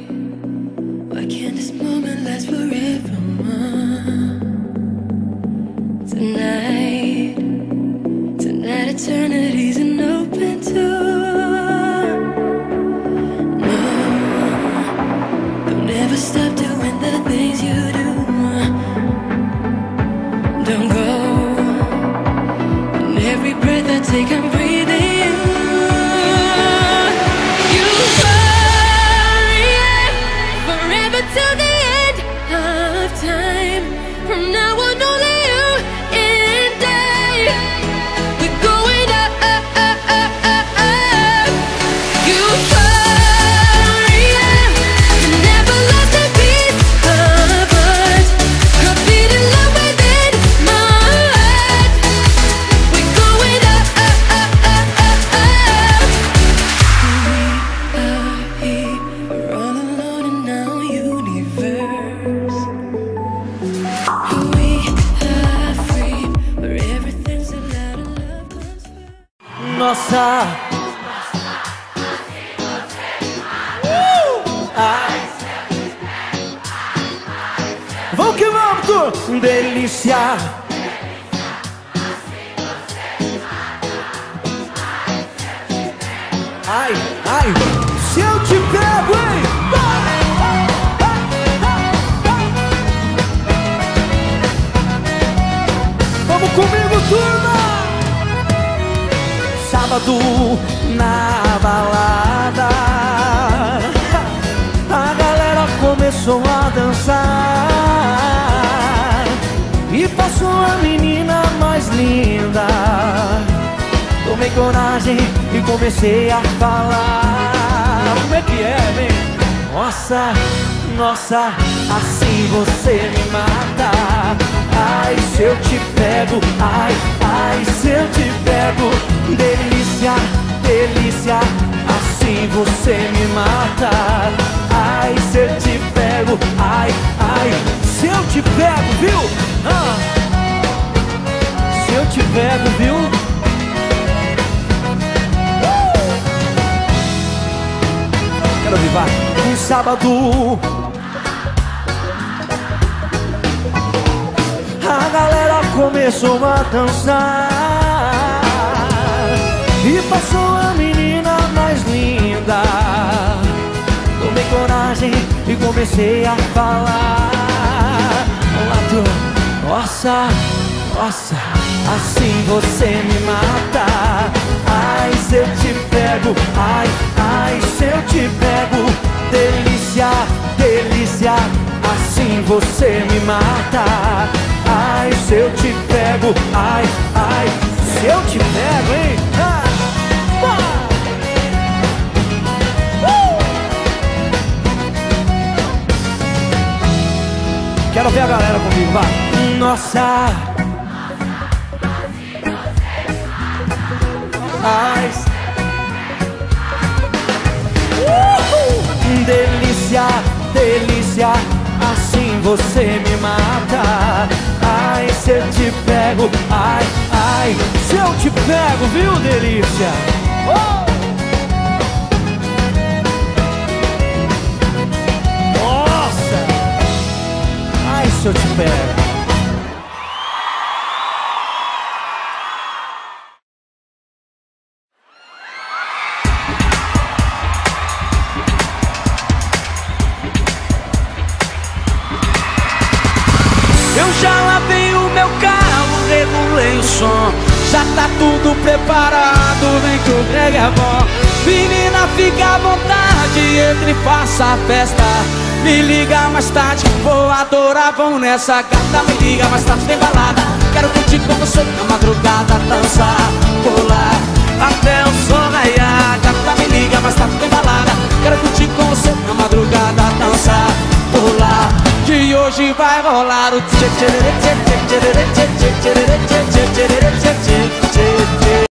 Why can't this moment last forever? Tonight eternity's an open door. No, don't ever stop doing the things you do. Don't go. And every breath I take, I'm breathing you. You are forever till the end of time. From now on, only you and I. We're going up, up, up, up, up, up. You you never lost a piece of us. You're beating love within my heart. We're going up, up, up, up, up, up. We are here, we're all alone in our universe. We are free, where everything's allowed and love comes first. Nossa, ai. Vamos que vamos, tu delícia. Ai, ai, se eu te pego, hein? Vamos comigo, turma! Sábado na balada, a galera começou a dançar e passou a menina mais linda. Tomei coragem e comecei a falar. Como é que é, vem? Nossa, nossa, assim você me mata. Ai, se eu te pego, ai, ai, se eu te pego. Delícia, delícia, assim você me mata. Ai, se eu te pego, ai, ai, se eu te pego, viu? Se eu te pego, viu? Quero vivar um sábado. A galera começou a dançar e passou a menina mais linda. Tomei coragem e comecei a falar. Nossa, nossa, assim você me mata. Ai, se eu te pego, ai, ai, se eu te pego. Delícia, delícia, assim você me mata. Ai, se eu te pego, ai, ai, se eu te pego, hein? Quero ver a galera comigo, vai. Nossa, ai, delícia, delícia, assim você me mata. Ai, se eu te pego, ai, ai, se eu te pego, viu, delícia? Nossa, ai, se eu te pego. Eu já lavei o meu carro, regulei o som. Já tá tudo preparado, vem que o brega é bom. Menina, fica à vontade, entre e faça a festa. Me liga mais tarde, vou adorar, vamos nessa gata. Me liga mais tarde, tem balada. Quero curtir com você na madrugada, dançar, pular até o sol raiar. Gata, me liga mais tarde, tem balada. Quero curtir com você na madrugada, dançar, pular. Que hoje vai rolar o tchê tchê tchê tchê tchê tchê tchê tchê tchê.